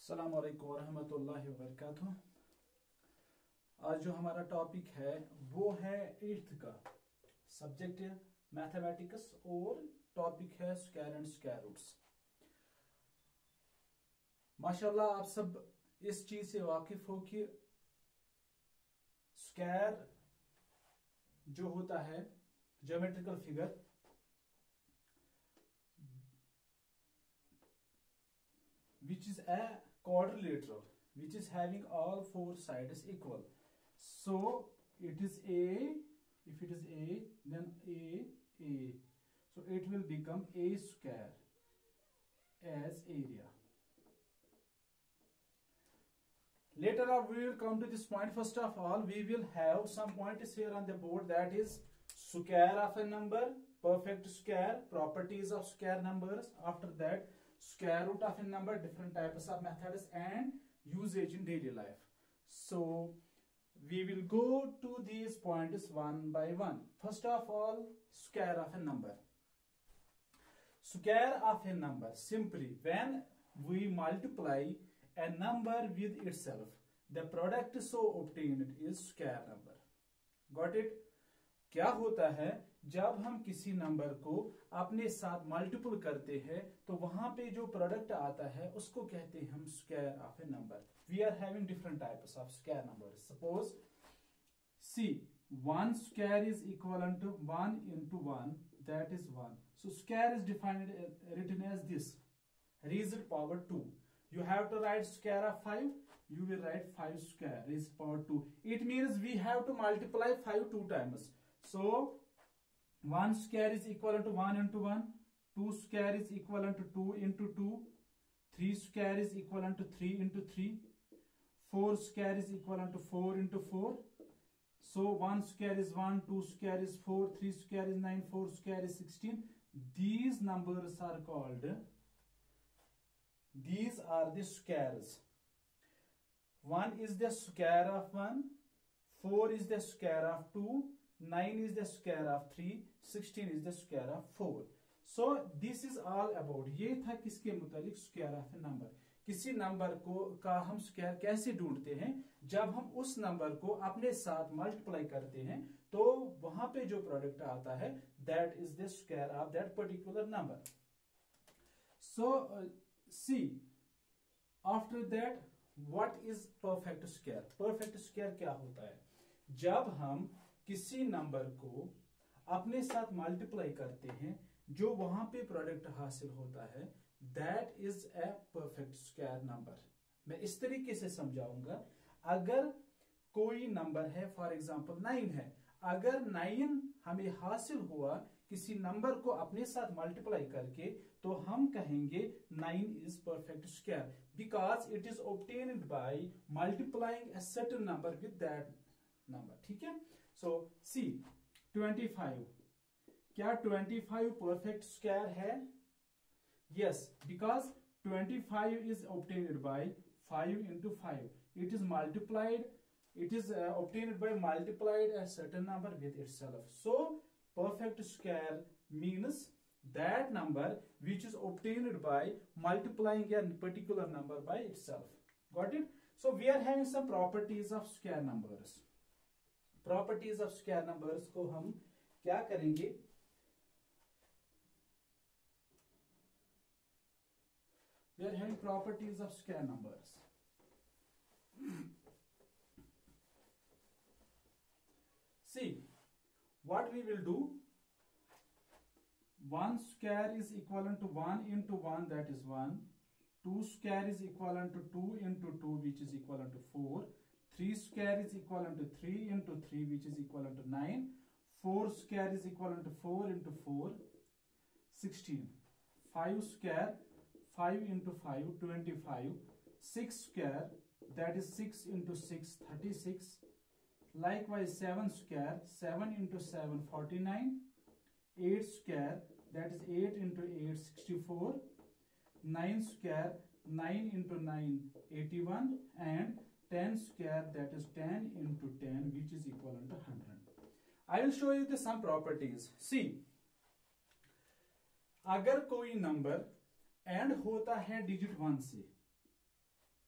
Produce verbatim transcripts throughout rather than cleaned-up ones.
अस्सलाम वालेकुम वरहमतुल्लाहि वबरकातुहू। आज जो हमारा टॉपिक है वो है एट्थ का सब्जेक्ट है मैथमेटिक्स और टॉपिक है स्क्वायर एंड स्क्वायर रूट्स। माशाल्लाह आप सब इस चीज से वाकिफ हो कि स्क्वायर जो होता है geometrical figure which is a quadrilateral which is having all four sides equal. So it is a, if it is a, then a, a. So it will become a square as area. Later on we will come to this point. First of all, we will have some points here on the board, that is square of a number, perfect square, properties of square numbers. After that, square root of a number, different types of methods and usage in daily life. So we will go to these points one by one. First of all, square of a number. Square of a number, simply when we multiply a number with itself, the product so obtained is square number. Got it? क्या होता है जब हम किसी number को अपने साथ multiple करते हैं तो वहां पे जो प्रोडक्ट आता है उसको कहते हैं हम square of a number. We are having different types of square number. Suppose see one square is equal to one into one, that is one. So square is defined written as this, raised power two. You have to write square of five. You will write five square raised to power two. It means we have to multiply five two times. So one square is equal to one into one. Two square is equal to two into two. Three square is equal to three into three. Four square is equal to four into four. So one square is one, two square is four, three square is nine, four square is sixteen. These numbers are called, these are the squares. One is the square of one, four is the square of two, nine is the square of three, sixteen is the square of four. So this is all about, ये था किसके मुतालिक square of a number. किसी number को का हम square कैसे ढूंढते हैं? जब हम उस नंबर को अपने साथ मल्टीप्लाई करते हैं तो वहां पे जो प्रोडक्ट आता है that is the square of that particular number. So uh, see, after that what is perfect square? Perfect square क्या होता है? जब हम किसी नंबर को अपने साथ मल्टीप्लाई करते हैं जो वहां पे प्रोडक्ट हासिल होता है, that is a perfect square number. मैं इस तरीके से समझाऊंगा. अगर कोई नंबर है, फॉर एग्जांपल नाइन है, अगर नाइन हमें हासिल हुआ किसी नंबर को अपने साथ मल्टीप्लाई करके, तो हम कहेंगे nine is perfect square because it is obtained by multiplying a certain number with that number. ठीक है. सो सी ट्वेंटी फाइव, क्या ट्वेंटी फाइव परफेक्ट स्क्वायर है? Yes, because twenty five is obtained by five into five. It is multiplied, it is uh, obtained by multiplied a certain number with itself. So perfect square means that number which is obtained by multiplying a particular number by itself. Got it? So we are having some properties of square numbers. Properties of square numbers को हम क्या करेंगे? We are having properties of square numbers. See, what we will do, one square is equivalent to one into one, that is one. Two square is equivalent to two into two, which is equivalent to four. Three square is equivalent to three into three, which is equivalent to nine. Four square is equivalent to four into four, sixteen. Five square, five into five, twenty-five. Six square, that is six into six, thirty-six. Likewise, seven square, seven into seven, forty-nine. eight square, that is eight into eight, sixty-four. nine square, nine into nine, eighty-one. And ten square, that is ten into ten, which is equivalent to one hundred. I will show you the some properties. See, अगर कोई number end होता है digit one से,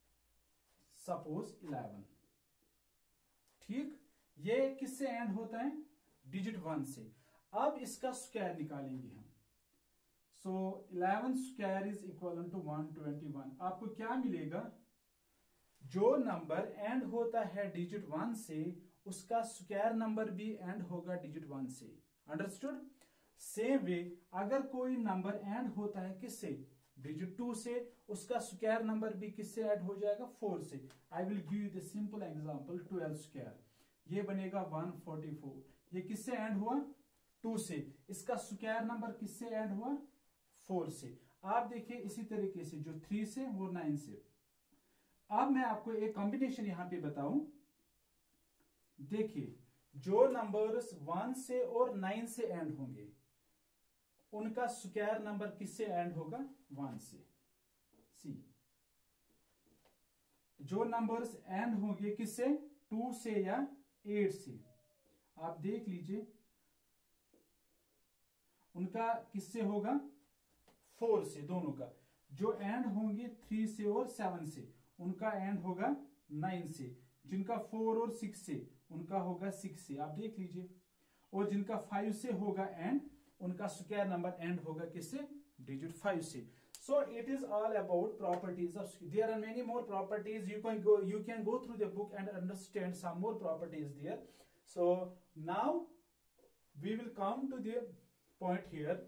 suppose eleven. ठीक, ये किससे and होता है? डिजिट वन से। अब इसका स्क्वायर निकालेंगे हम। So eleven square is equal to one twenty one. आपको क्या मिलेगा? जो नंबर एंड होता है डिजिट वन से उसका स्क्वायर नंबर भी एंड होगा डिजिट वन से। अंडरस्टूड? सेम वे अगर कोई नंबर एंड होता है किससे? डिजिट टू से, उसका स्क्वायर नंबर भी किससे ऐड हो जाएगा? फोर से। I will give you the simple example twelve square. ये बनेगा वन फोर्टी फोर। ये किससे एंड हुआ? टू से। इसका स्क्वायर नंबर किससे ऐड हुआ? फोर से। आप देखिए इसी तरीके से जो थ्री से वो नाइन से। अब मैं आपको एक कॉम्बिनेशन यहां पे बताऊं। देखिए जो नंबर्स वन से और नाइन से एंड होंगे उनका स्क्वायर नंबर किससे एंड होगा? वन से। सी, जो नंबर्स एंड होंगे किससे? टू से या एट से। आप देख लीजिए उनका किससे होगा? फोर से, दोनों का। जो एंड होंगे थ्री से और सेवन से उनका एंड होगा नाइन से। जिनका फोर और सिक्स से उनका होगा सिक्स से। आप देख लीजिए। और जिनका फाइव से होगा एंड उनका स्क्वायर नंबर एंड होगा किससे? डिजिट फाइव से। So it is all about properties of. There are many more properties. You can go. You can go through the book and understand some more properties there. So now we will come to the point here.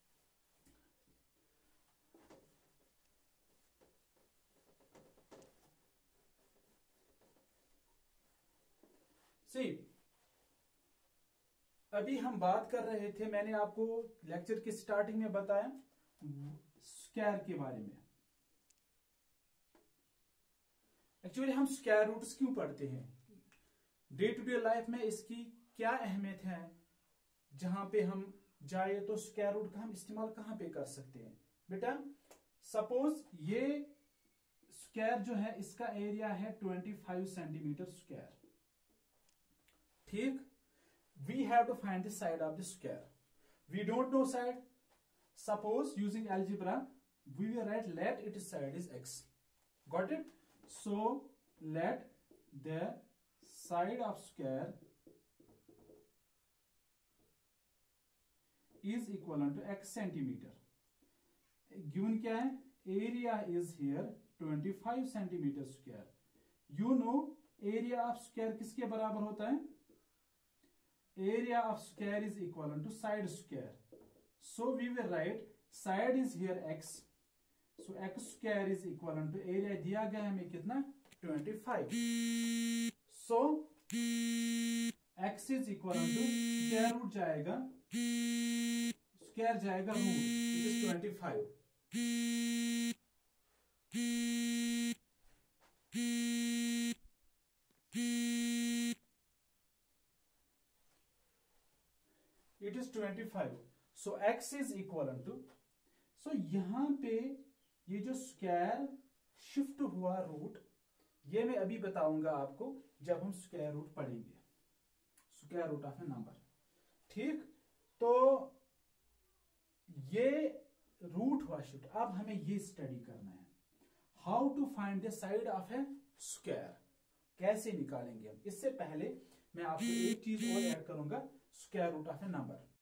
See, अभी हम बात कर रहे थे, मैंने आपको lecture की starting में बताया स्क्वायर के बारे में। एक्चुअली हम स्क्वायर रूट्स क्यों पढ़ते हैं? डे टू डे लाइफ में इसकी क्या अहमियत है? जहां पे हम जाए तो स्क्वायर रूट का हम इस्तेमाल कहां पे कर सकते हैं? बेटा सपोज ये स्क्वायर जो है इसका एरिया है पच्चीस सेंटीमीटर स्क्वायर। ठीक, we have to find the side of the square. We don't know side. Suppose using algebra we will write let its side is x. Got it? So let the side of square is equivalent to x centimeter. Given क्या है? Area is here twenty-five centimeter square. You know area of square किसके बराबर होता है? Area of square is equivalent to side square. So we will write side is here x. So x square is equivalent to area दिया गया है हमें कितना? twenty-five. So x is equivalent to square root जाएगा, square जाएगा root, which is twenty-five. It is twenty-five. So x is equivalent to. So यहां पे ये जो स्क्वायर शिफ्ट हुआ रूट, ये मैं अभी बताऊंगा आपको जब हम स्क्वायर रूट पढ़ेंगे, square root of a number. ठीक, तो ये रूट हुआ शिफ्ट। अब हमें ये स्टडी करना है, how to find the side of a square, कैसे निकालेंगे हम। इससे पहले मैं आपको एक चीज और ऐड करूंगा, square root of a number.